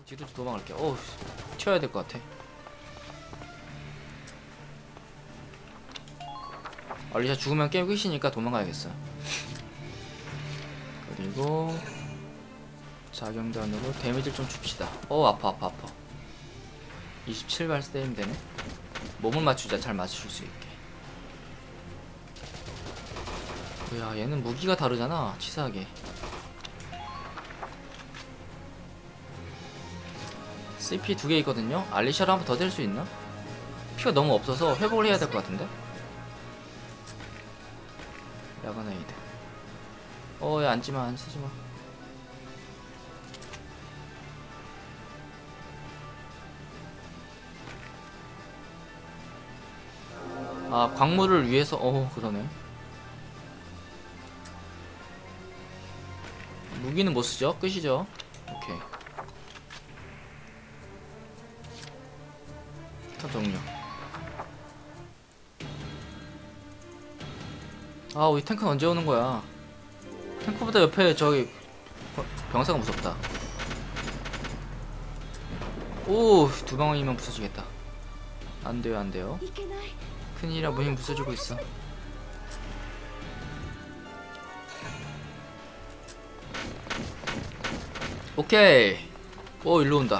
뒤로 도망갈게. 어우, 튀어야 될 것 같아. 알리샤 죽으면 게임 끝이니까 도망가야겠어. 그리고 자경단으로 데미지를 좀 줍시다. 아파. 27발 때리면 되네. 몸을 맞추자. 잘 맞출 수 있게. 야, 얘는 무기가 다르잖아. 치사하게. CP 2개 있거든요. 알리샤를 한 번 더 댈 수 있나? 피가 너무 없어서 회복을 해야 될 것 같은데. 야간에이드. 야, 앉지마. 안 쓰지마. 아, 광물을 위해서. 그러네. 무기는 못 쓰죠? 끝이죠? 오케이. 탑 종료. 아, 우리 탱크는 언제 오는 거야? 탱크보다 옆에 저기 병사가 무섭다. 오, 두 방울이면 부서지겠다. 안 돼요. 큰일이라 무힘 부서지고 있어. 오케이. 일로 온다.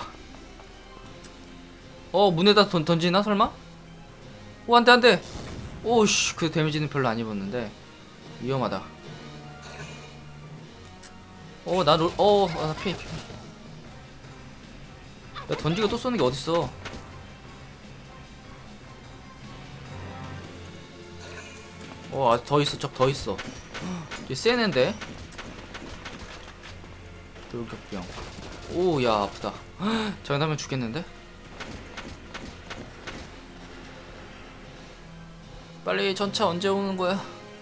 문에다 던지나 설마? 안돼. 오씨, 그 데미지는 별로 안 입었는데 위험하다. 나 피해. 야, 던지고 또 쏘는 게 어딨어? 더 있어. 적 더 있어. 얘 세는데? 돌격병. 야, 아프다. 장난하면 죽겠는데? 빨리 전차 언제 오는 거야?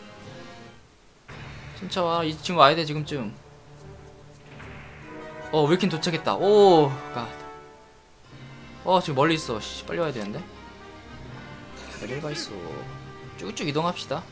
전차 와. 이 친구 와야 돼 지금쯤. 윌킨 도착했다. 지금 멀리 있어. 빨리 와야 되는데. 어딜 가 있어. 쭉쭉 이동합시다.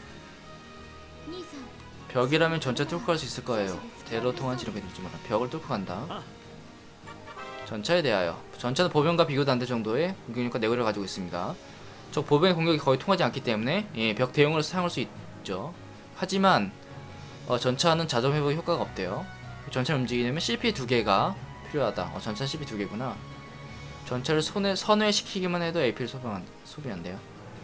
벽이라면 전차 뚫고 갈 수 있을 거예요. 대로 통한 지름이 될지 몰라. 벽을 뚫고 간다. 전차에 대하여. 전차는 보병과 비교도 안 될 정도의 공격력과 내구력을 가지고 있습니다. 적 보병의 공격이 거의 통하지 않기 때문에 벽 대용으로 사용할 수 있죠. 하지만 전차는 자동 회복에 효과가 없대요. 전차를 움직이려면 CP 2개가 필요하다. 전차 CP 2개구나. 전차를 선회시키기만 해도 AP를 소비한대요.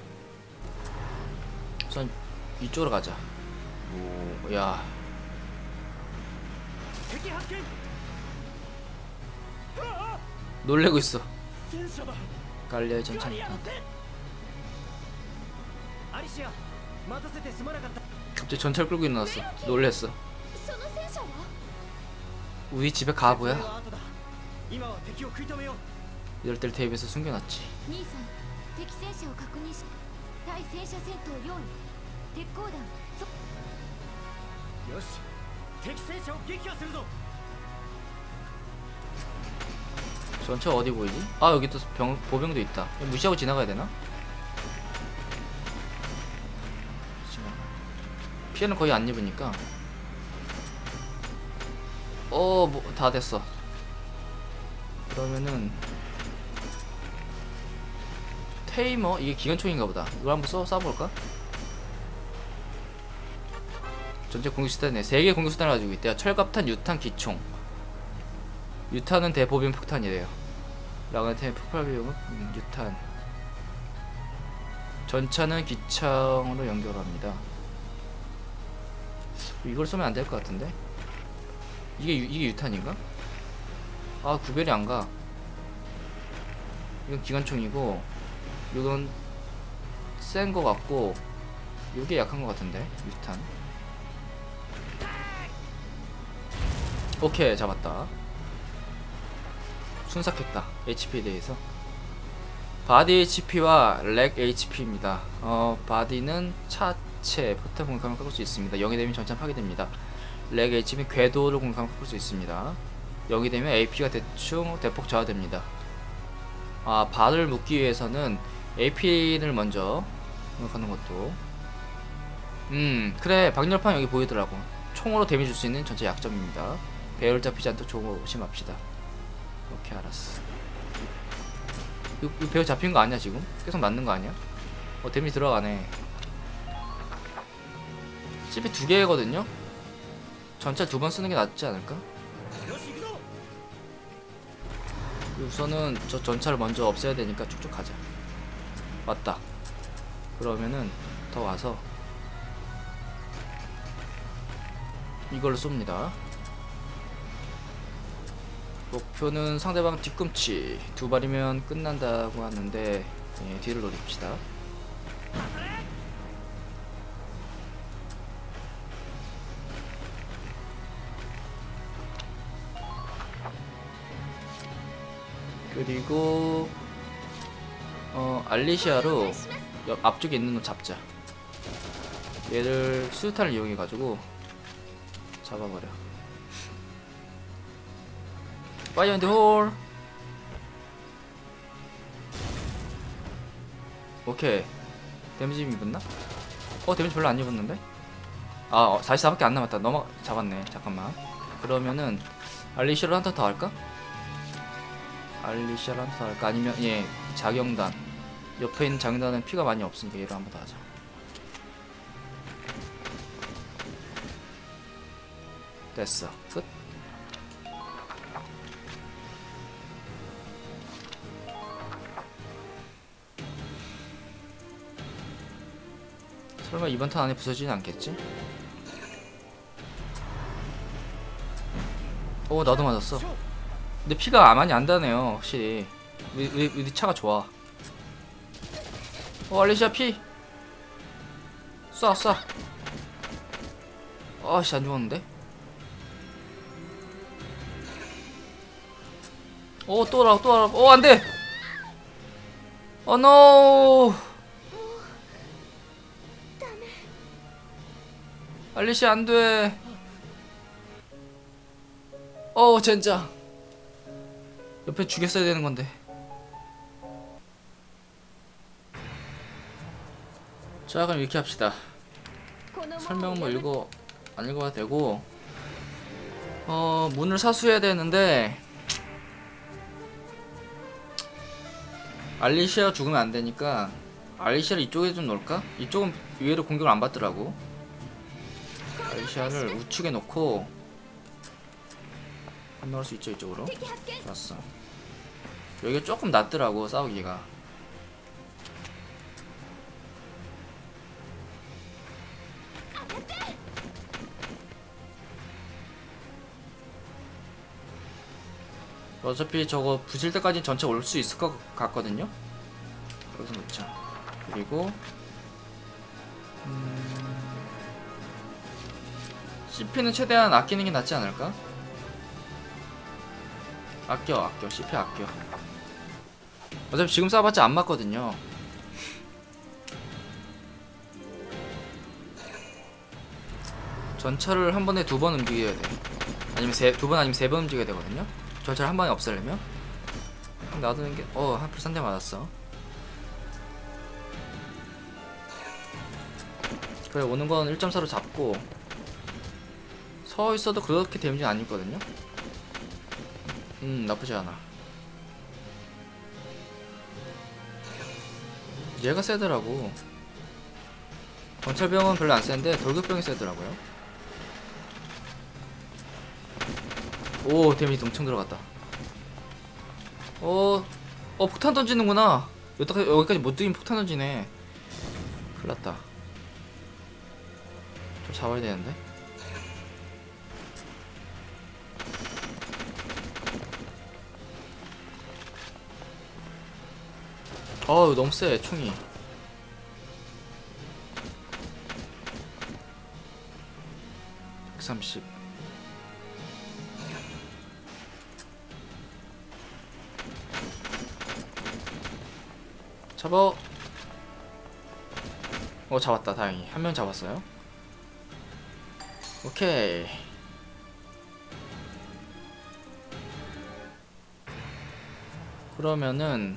우선 이쪽으로 가자. 야. 놀래고 있어. 갈리아의 전차니까. 갑자기 전차를 끌고 일어났어. 놀랬어. 우리 집에 가보야. 이럴 때를 대비해서 숨겨놨지. 전차 어디 보이지? 여기 또 보병도 있다. 무시하고 지나가야 되나? 피해는 거의 안 입으니까. 다 됐어. 그러면은 테이머? 이게 기관총인가 보다. 이걸 한번 쏴볼까? 전체 공격 수단이네. 3개의 공격 수단을 가지고 있대요. 철갑탄, 유탄, 기총. 유탄은 대보병 폭탄이래요. 라그나템의 폭발 비용은 유탄. 전차는 기창으로 연결합니다. 이걸 쏘면 안 될 것 같은데? 이게 유탄인가? 구별이 안 가. 이건 기관총이고, 이건 센 거 같고, 이게 약한 거 같은데? 유탄. 오케이, 잡았다. 순삭했다. HP에 대해서. 바디 HP와 렉 HP입니다. 바디는 차체, 포탑 공격함을 깎을 수 있습니다. 0이 되면 전차 파괴됩니다. 렉 HP는 궤도를 공격함을 깎을 수 있습니다. 0이 되면 AP가 대폭 저하됩니다. 발을 묶기 위해서는 AP를 먼저 공격하는 것도. 그래, 박렬판 여기 보이더라고. 총으로 데미지 줄 수 있는 전체 약점입니다. 배열 잡히지 않도록 조심합시다. 오케이 알았어. 이거 배우 잡힌 거 아니야 지금? 계속 맞는 거 아니야? 데미지 들어가네. CP 2개거든요? 전차 2번 쓰는 게 낫지 않을까? 우선은 저 전차를 먼저 없애야 되니까 쭉쭉 가자. 맞다. 그러면은 더 와서 이걸로 쏩니다. 목표는 상대방 뒤꿈치 2발이면 끝난다고 하는데 뒤를 노립시다. 그리고 알리시아로 앞쪽에 있는 놈 잡자. 얘를 수류탄을 이용해가지고 잡아버려. 파이어 인더 홀. 오케이. 데미지 입었나? 데미지 별로 안 입었는데? 44밖에 안 남았다. 잡았네. 잠깐만. 그러면은 알리시아로 한 턴 더 할까? 알리시아로 한 턴 더 할까? 아니면 자경단. 옆에 있는 자경단은 피가 많이 없으니까 얘를 한 번 더 하자. 됐어. 끝. 설마 이번 턴 안에 부서지진 않겠지? 나도 맞았어. 근데 피가 많이 안 다네요 확실히. 우리 차가 좋아. 알리시아 피! 쏴. 아씨 안 죽었는데? 또 알아. 안돼! 노! 알리시아 안돼. 젠장. 옆에 죽였어야 되는 건데. 자, 그럼 이렇게 합시다. 설명 안 읽어도 되고, 문을 사수해야 되는데, 알리시아 죽으면 안 되니까, 알리시아를 이쪽에 좀 놓을까? 이쪽은 의외로 공격을 안 받더라고. 알리시아를 우측에 놓고, 건너갈 수 있죠, 이쪽으로. 좋았어. 여기가 조금 낫더라고, 싸우기가. 어차피 저거 부실 때까지 전체 올 수 있을 것 같거든요. 여기서 놓자. 그리고 CP는 최대한 아끼는 게 낫지 않을까? 아껴. CP 아껴. 어차피 지금 쏴봤자 안 맞거든요. 전차를 한 번에 2번 움직여야 돼. 아니면 2번 아니면 3번 움직여야 되거든요. 전차를 한 번에 없애려면. 놔두는 게 하필 3대 맞았어. 그래, 오는 건 1.4로 잡고 서 있어도 그렇게 데미지는 안 있거든요. 나쁘지 않아. 얘가 세더라고. 건철병은 별로 안 센데 돌격병이 세더라고요. 데미지 엄청 들어갔다. 폭탄 던지는구나. 여기까지 못 뛰면 폭탄 던지네. 큰일났다. 좀 잡아야 되는데. 너무 세 총이. (130) 잡아. 잡았다. 다행히 한 명 잡았어요. 오케이. 그러면은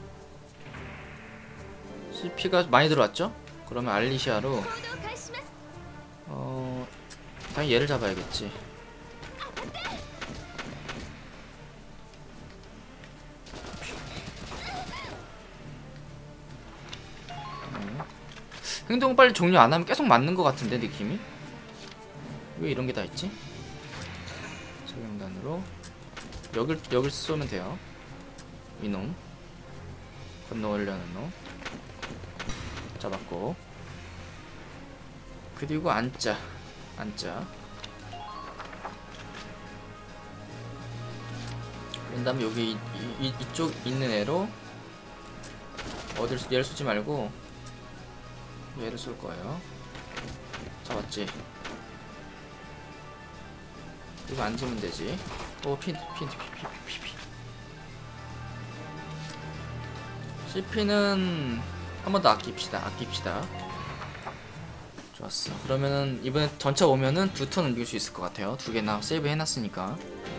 CP가 많이 들어왔죠? 그러면 알리시아로 당연히 얘를 잡아야겠지. 행동 빨리 종료 안 하면 계속 맞는 것 같은데 느낌이? 왜 이런 게 다 있지? 소형단으로 여길 쏘면 돼요. 이놈 건너오려는 놈 잡았고, 그리고 앉자. 그런 다음에 여기 이쪽 있는 애로 얘를 쏘지 말고 얘를 쏠 거예요. 잡았지? 이거 앉으면 되지. 오, 피. CP는 한 번 더 아낍시다. 좋았어. 그러면은 이번에 전차 오면은 2턴 움직일 수 있을 것 같아요. 2개나 세이브 해놨으니까.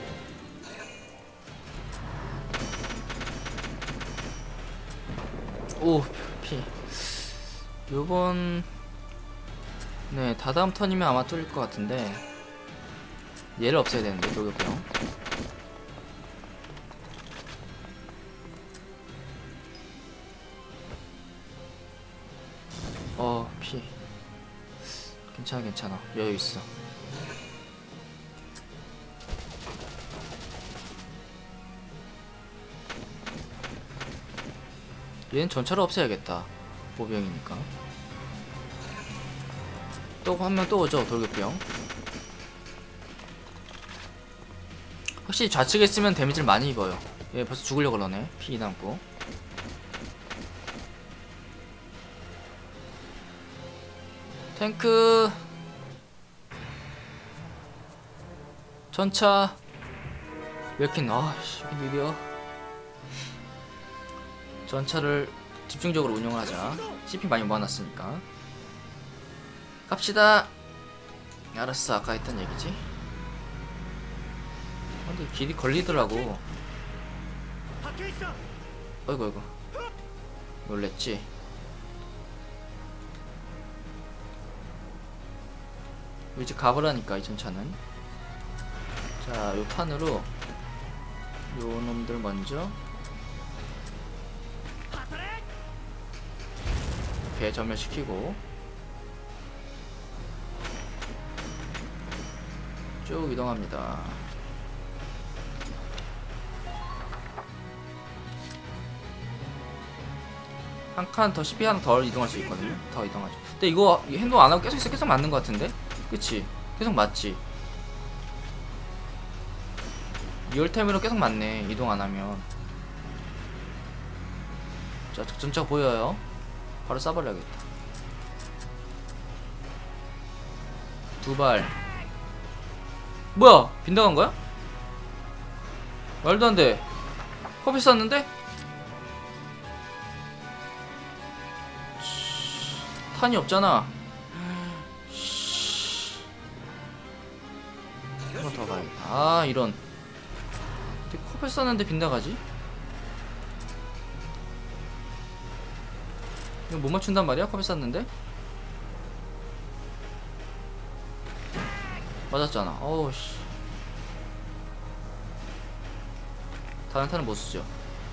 오, 피. 요번 네, 다다음 턴이면 아마 뚫릴 것 같은데 얘를 없애야 되는데, 돌격병. 피. 괜찮아. 여유 있어. 얘는 전차를 없애야겠다. 보병이니까. 또 한 명 또 오죠, 돌격병. 확실히 좌측에 있으면 데미지를 많이 입어요. 얘 벌써 죽으려고 그러네. 피 남고. 탱크 전차 멸킨. 아씨, 느려. 전차를 집중적으로 운영을 하자. CP 많이 모아놨으니까. 갑시다. 알았어, 아까 했던 얘기지. 근데 길이 걸리더라고. 어이구 놀랬지. 이제 가보라니까, 이 전차는. 자, 요 판으로 요 놈들 먼저 이렇게 전멸시키고 쭉 이동합니다. 한 칸 더, CP 하나 더 이동할 수 있거든요. 더 이동하죠. 근데 이거 행동 안 하고 계속 맞는 것 같은데? 그치? 계속 맞지? 리얼타임으로 계속 맞네, 이동 안 하면. 자, 전차 보여요. 바로 쏴버려야겠다. 2발. 뭐야? 빗나간 거야? 말도 안 돼. 커피 쐈는데? 탄이 없잖아. 한 번 더 가야겠다. 아, 이런. 커피 쐈는데 빗나가지? 이거 못 맞춘단 말이야? 커피 쐈는데? 맞았잖아. 어우 씨. 다른 탄은 못 쓰죠.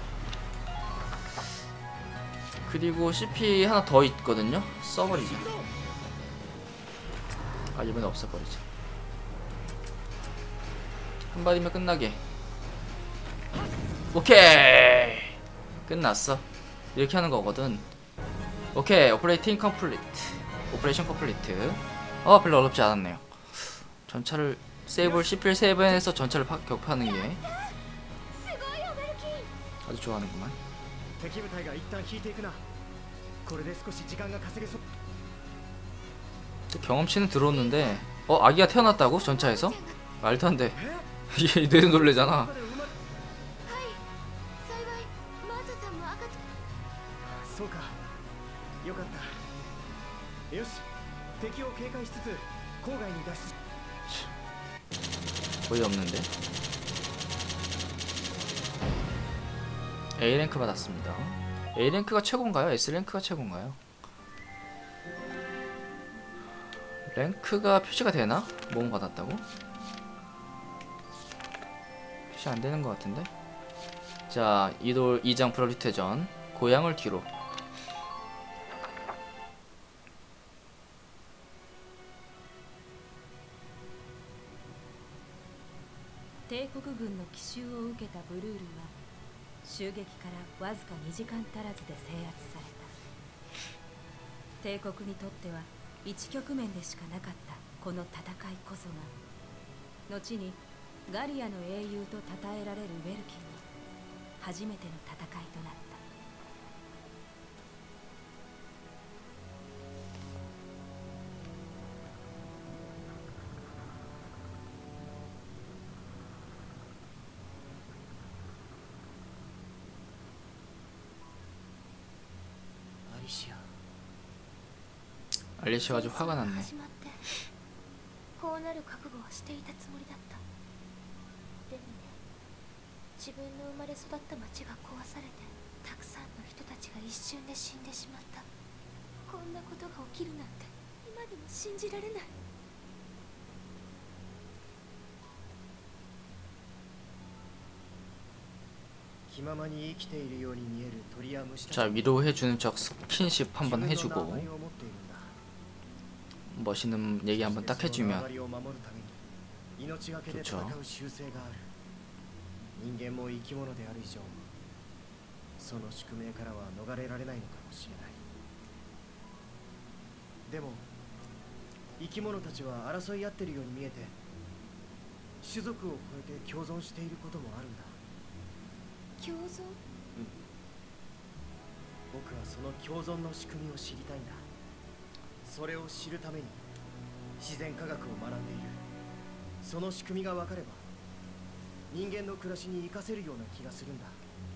그리고 CP 하나 더 있거든요? 써버리자. 아, 이번에 없애버리자. 한 발이면 끝나게. 오케이! 끝났어. 이렇게 하는 거거든. 오케이, 오퍼레이션 컴플리트. 별로 어렵지 않았네요. 전차를 세이브를 CP를 세이브해서 전차를 격파하는 게 아주 좋아하는구만. 경험치는 들어오는데 아기가 태어났다고? 전차에서? 말도 안 돼. 얘 뇌도 놀래잖아. 거의 없는데. A랭크 받았습니다. A랭크가 최고인가요? S랭크가 최고인가요? 랭크가 표시가 되나? 몸 받았다고? 표시 안 되는 것 같은데? 자, 이돌 2장 프로리테전. 고향을 뒤로. 襲を受けたブルールは襲撃からわずか2時間足らずで制圧された。帝国にとっては一局面でしかなかったこの戦いこそが後にガリアの英雄と称えられるウェルキンの初めての戦いとなった。 アリシア아주 화가 났네. こうなる覚悟はしていたつもりだった。でもね、自分の生まれ育った町が壊されて、たくさんの人たちが一瞬で死んでしまった。こんなことが起きるなんて今でも信じられない。 気ままに生きているように見える鳥や虫たち。 자, 위로해주는 척 스킨십 한번 해주고 멋있는 얘기 한번 딱 해주면 좋죠. 人間も生き物である以上、その宿命からは逃れられないのかもしれない。でも生き物たちは争い合ってるように見えて、種族を超えて共存していることもあるんだ。 共存？ 僕はその共存の仕組みを知りたいんだ。それを知るために自然科学を学んでいる。その仕組みが分かれば人間の暮らしに活かせるような気がするんだ。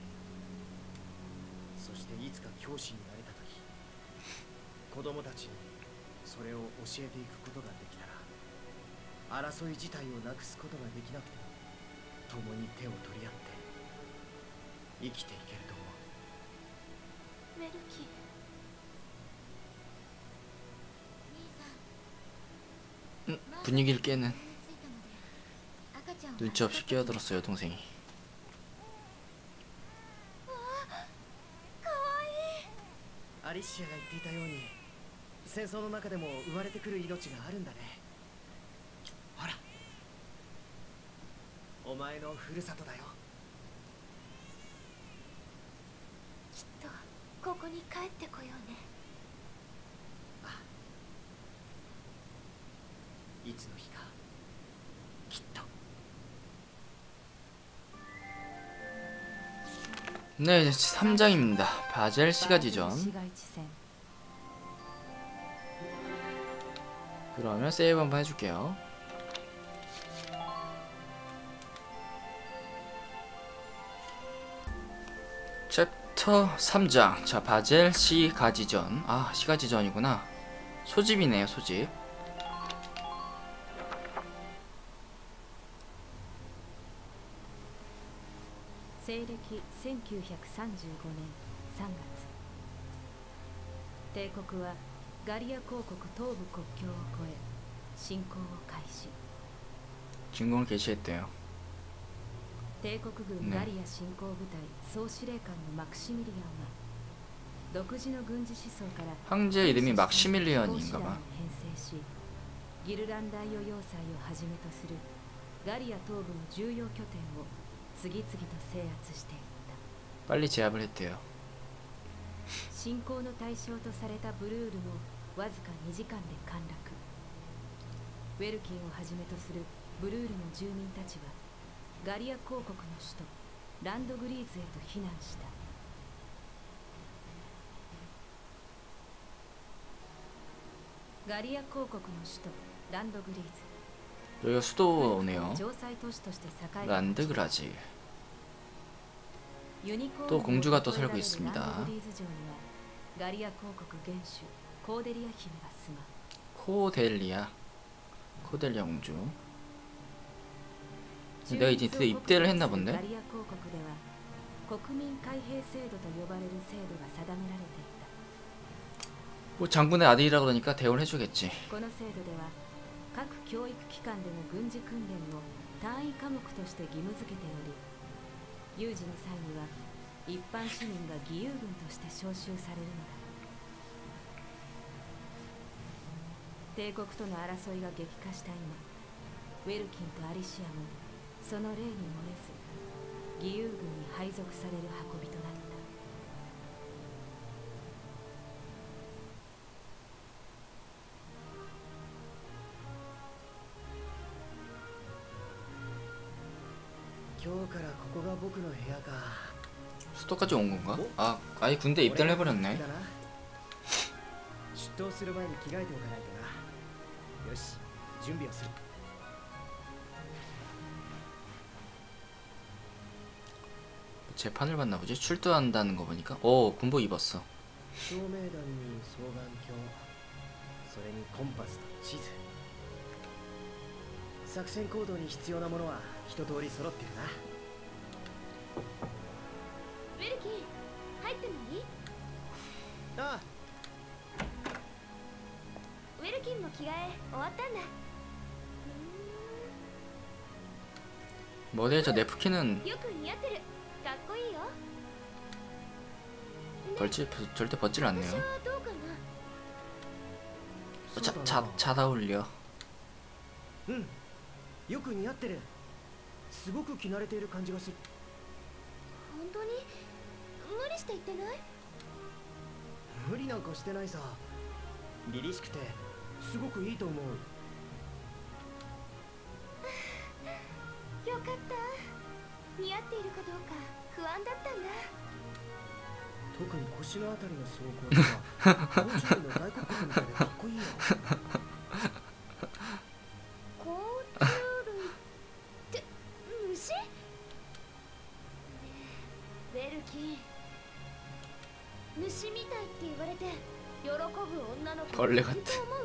そしていつか教師になれた時、子供たちにそれを教えていくことができたら、争い自体をなくすことができなくても共に手を取り合って生きていけると思う。 メルキー。 분위기를 깨는 눈치 없이 끼어들었어요 동생이. アリシアが言っていたように、戦争の中でも生まれてくる命があるんだね。ほら、お前のふるさとだよ。 きっとここに帰ってこようね。 いつの日かきっと。 네, 3장입니다. 바젤 시가지전. 그러면 세이브 한번 해줄게요. 챕터 3장. 자, 바젤 시가지전. 아, 시가지전이구나. 소집이네요, 소집. 西暦1935年3月、帝国はガリア公国東部国境を越え侵攻を開始。 진공을 개시했대요. 帝国軍ガリア侵攻部隊総司令官のマクシミリアンは独自の軍事思想から 황제 이름이 막시밀리언인가봐. 編成し、ギルラン大予要塞をはじめとするガリア東部の重要拠点を次々と制圧していった。 빨리 제압을 했대요. 侵攻の対象とされたブルールもわずか2時間で陥落。ウェルキンをはじめとするブルールの住民たちはガリア公国の首都ランドグリーズへと避難した。ガリア公国の首都ランドグリーズ。 여기가 수도네요. 城塞都市として栄え 란드그라지. 또 공주가 또 살고 있습니다. ガリア公国元首コーデリア姫が住まう。 코델리아 공주. 내가 이제 드디어 입대를 했나 본데? ガリア公国では国民開閉制度と呼ばれる制度が定められていた。 뭐 장군의 아들이라 그러니까 대우를 해주겠지. この制度では各教育機関での軍事訓練を単位科目として義務付けており、有事の際には一般市民が義勇軍として招集されるのだ。帝国との争いが激化した今、ウェルキンとアリシアもその例に漏れず義勇軍に配属される運びとなった。 今日からここが僕の部屋か。 수도까지 온 건가? 아, 아예 군대 입대를 해버렸네. 出頭する前に着替えておかないとな。よし、準備をする。 재판을 받나 보지? 출두한다는 거 보니까. 오, 군복 입었어. 照明弾に双眼鏡、それにコンパスと地図。作戦行動に必要なものは一通り揃ってるな。 ウェルキン、入ってもいい？ ああ、 ウェルキンも着替え終わったんだ。 머리에 저 네프킨은 よく似合ってる。かっこいいよ。 절대 벗질 私 않네요. はどうかな。 잘 어울려. うん、よく似合ってる。すごく着慣れている感じがする。 本当に無理して言ってない？ 無理なんかしてないさ。凛々しくてすごくいいと思う。 よかった。似合っているかどうか不安だったんだ。 特に腰のあたりの装甲は甲虫類の外国人みたいでかっこいいよ。 甲虫類って虫？ねえ、ウェルキン。虫みたいって言われて喜ぶ女の子 벌레 같아. いると思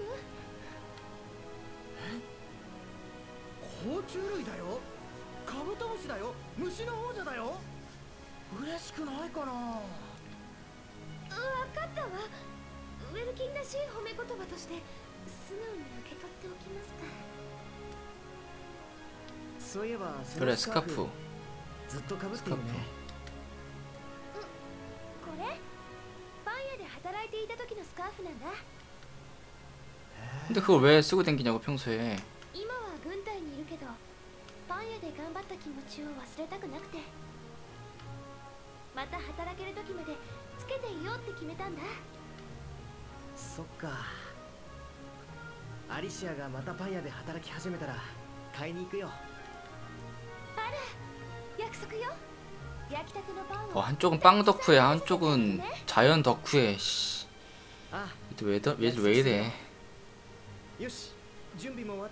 う？ 甲虫類だよ。カブトムシだよ。虫の王者だよ。嬉しくないかな。 わかったわ。ウェルキンらしい褒め言葉として素直に受け取っておきますか。 そういえばそ 그래 のスカーフ 스카프. ずっとかぶってるね。 これパン屋で働いていた時のスカーフなんだ。 근데 그걸 왜 쓰고 댕기냐고 평소에. 今は軍隊にいるけどパン屋で頑張った気持ちを忘れたくなくて、また働ける時までつけていようって決めたんだ。 そっか。アリシアがまたパン屋で働き始めたら買いに行くよ。 あら、約束よ。焼きたてのパンを 한쪽은 빵 덕후에 한쪽은 자연 덕후에. 씨. あ、 왜 이래. よし、準備も終わった。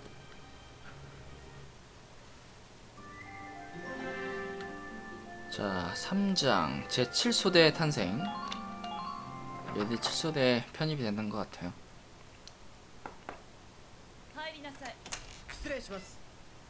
자, 3장 제7소대 탄생. 얘들 7소대 편입이 되는 것 같아요. 入りなさい。 失礼します。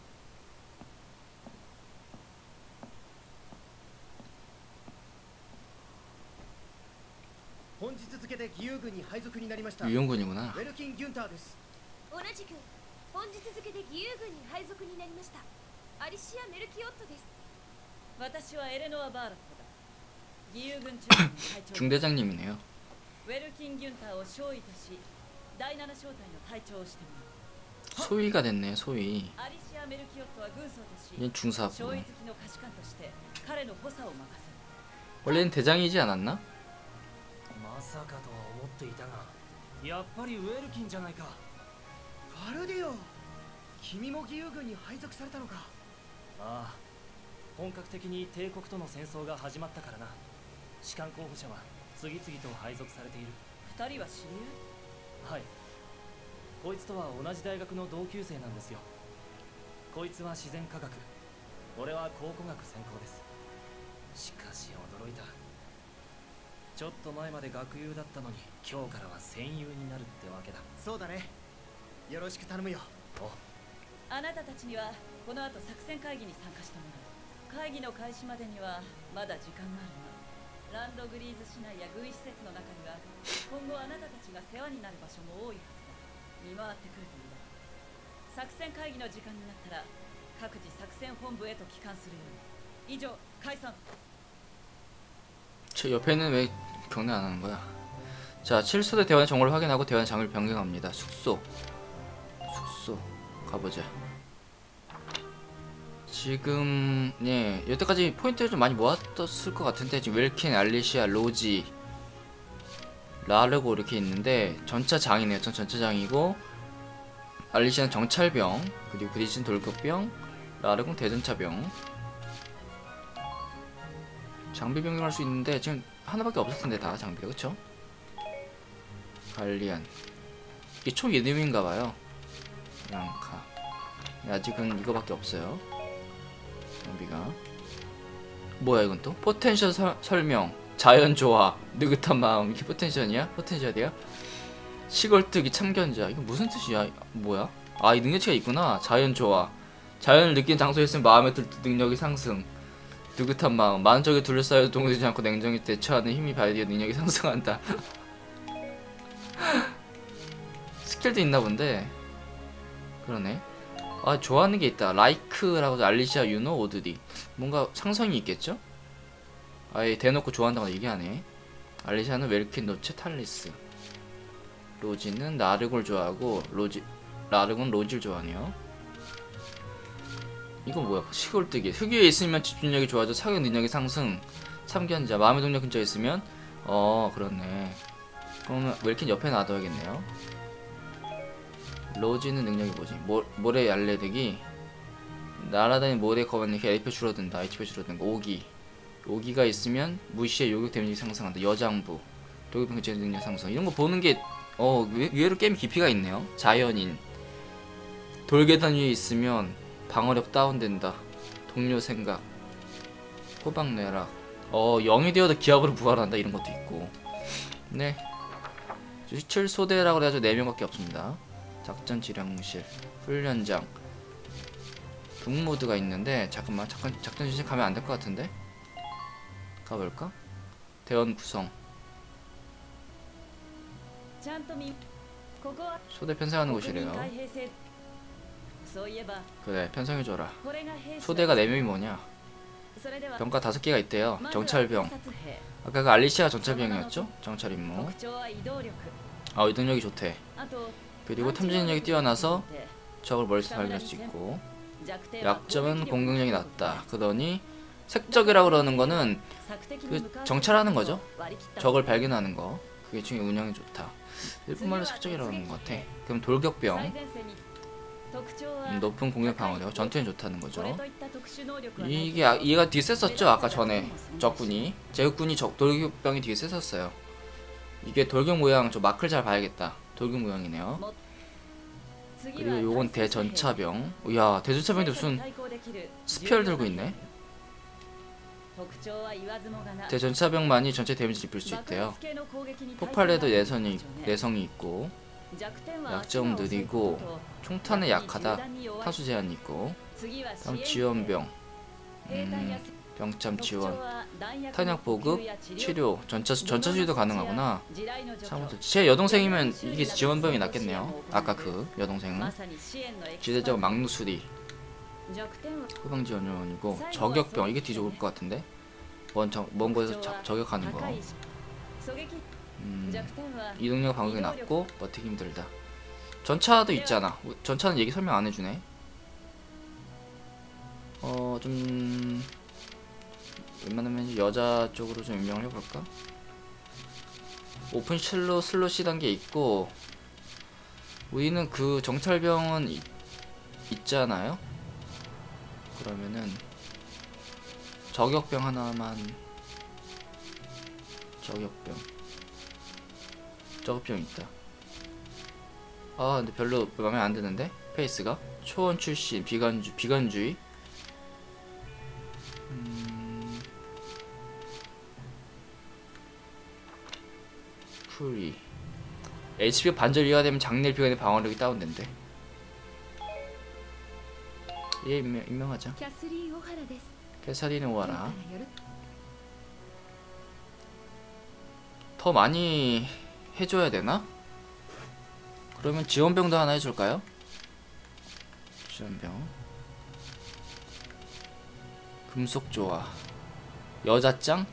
本日付で義勇軍に配属になりました。ウ 유용군이구나. ェルキン・ギュンターです。 同じく本日付で義勇軍に配属になりましたアリシア・メルキオットです。 私はエレノア・バーラットだ。義勇軍中隊の隊長。 중대장님이네요. ウェルキン・ギュンターを少尉とし、第7小隊の隊長をしてもらう。 소위가 됐네, 소위. アリシア・メルキオットは軍曹とし、 얘 중사부. 少尉付きの下士官として彼の補佐を任せる。 원래는 대장이지 않았나? まさかとは思っていたが、やっぱりウェルキンじゃないか。 ファルディオ、君も義勇軍に配属されたのか。 ああ、本格的に帝国との戦争が始まったからな。士官候補者は次々と配属されている。 二人は知りはい。こいつとは同じ大学の同級生なんですよ。こいつは自然科学、俺は考古学専攻です。しかし驚いた。ちょっと前まで学友だったのに今日からは戦友になるってわけだ。 そうだね。よろしく頼むよ。 お、 あなたたちにはこの後作戦会議に参加してもらう。会議の開始までにはまだ時間があるな。ランドグリーズ市内や軍施設の中には今後あなたたちが世話になる場所も多いはずだ。見回ってくるといいだろう。作戦会議の時間になったら各自作戦本部へと帰還するように。以上、解散。 저 옆에는 왜 경례 안 하는 거야? 자, 7소대 대원 정보를 확인하고 대원장을 변경합니다. 숙소 가보자. 지금 예 여태까지 포인트를 좀 많이 모았을 것 같은데 지금 웰킨, 알리시아, 로지, 라르고 이렇게 있는데 전차장이네요. 전 전차장이고 알리시아는 정찰병, 그리고 브리지는 돌격병, 라르고는 대전차병. 장비병을 할 수 있는데 지금 하나밖에 없을 텐데 다 장비가 그쵸? 갈리안 이게 총 이름인가봐요. 양카 아직은 이거밖에 없어요. 장비가 뭐야 이건 또? 포텐셜 설명 자연 조화 느긋한 마음 이게 포텐셜이야? 포텐셜이야? 시골뜨기 참견자 이거 무슨 뜻이야? 뭐야? 아 이 능력치가 있구나. 자연 조화 자연을 느낀 장소에 있으면 마음에 들 능력이 상승. 느긋한 마음 많은 적에 둘러싸여 동요되지 않고 냉정히 대처하는 힘이 발휘되어 능력이 상승한다. 스킬도 있나 본데 그러네. 아 좋아하는 게 있다. 라이크라고 알리시아, 유노, 오드리 뭔가 상성이 있겠죠? 아예 대놓고 좋아한다고 얘기하네. 알리시아는 웰킨, 노체, 탈리스. 로지는 라르골 좋아하고 라르곤 로지를 좋아하네요. 이건 뭐야? 시골뜨기 흙 위에 있으면 집중력이 좋아져 사격 능력이 상승. 참견자 마음의 동력 근처에 있으면 그렇네. 그러면 웰킨 옆에 놔둬야겠네요. 로지는 능력이 뭐지? 모래 얄레득이 날아다니는 모래 거반력 HP 줄어든다. HP 줄어든다. 오기가 있으면 무시의 요격 데미지 상승한다. 여장부 도격병 근처의 능력 상승. 이런 거 보는 게 의외로 게임 깊이가 있네요. 자연인 돌계단 위에 있으면 방어력 다운된다. 동료 생각 호박내락 0이 되어도 기압으로 부활한다. 이런 것도 있고 네 휘철소대라고 해가지고 4명밖에 없습니다. 작전 지령실 훈련장 북모드가 있는데 잠깐 작전 지령 가면 안 될 것 같은데 가볼까? 대원 구성 소대 편성하는 곳이래요. 그래 편성해줘라. 소대가 4명이 뭐냐? 병과 5개가 있대요. 정찰병 아까 그 알리시아 정찰병이었죠? 정찰 임무 이동력이 좋대. 그리고 탐지 능력이 뛰어나서 적을 멀리서 발견할 수 있고 약점은 공격력이 낮다. 그러니 색적이라고 그러는 거는 그 정찰하는 거죠. 적을 발견하는 거 그게 중에 운영이 좋다. 일본말로 색적이라고 하는 것 같아. 그럼 돌격병 높은 공격 방어력 전투엔 좋다는 거죠. 얘가 뒤에 셌었죠 아까 전에 적군이 제국군이 돌격병이 뒤에 셌었어요. 이게 돌격 모양 저 마크를 잘 봐야겠다. 돌격 모양이네요. 그리고 요건 대전차병. 이야 대전차병인데 무슨 스피어를 들고 있네. 대전차병만이 전체 데미지를 입힐 수 있대요. 폭발에도 내성이 있고 약점 느리고 총탄에 약하다. 타수 제한이 있고 다음 지원병 병참 지원 탄약 보급 치료 전차수리도 가능하구나. 제 여동생이면 이게 지원병이 낫겠네요. 아까 그 여동생은 지대적 막루 수리 후방 지원용이고 저격병 이게 뒤져 올 것 같은데 먼 곳에서 저격하는 거. 이동력 방어력이 낮고 버티기 힘들다. 전차도 있잖아. 전차는 얘기 설명 안 해주네. 좀 웬만하면 여자 쪽으로 좀 임명을 해볼까? 오픈 슬롯이 단계 있고 우리는 그 정찰병은 있잖아요. 그러면은 저격병 하나만 저격병 있다. 근데 별로 마음에 안 드는데 페이스가 초원 출신 비관주의 풀이 HP가 반절 이하가 되면 장렬 비관의 방어력이 다운된대. 얘 임명하자. 캐서린 오하라. 더 많이 해줘야 되나? 그러면 지원병도 하나 해줄까요? 지원병 금속조화 여자짱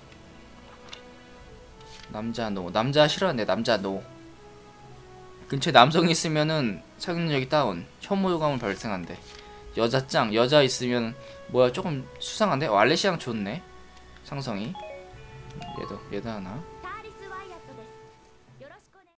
남자 싫어하네. 남자 노 근처에 남성이 있으면은 착륙력이 다운 혐오감을 발생한대. 여자 짱. 여자 있으면 뭐야 조금 수상한데? 알레시아랑 좋네. 상성이. 얘도 하나.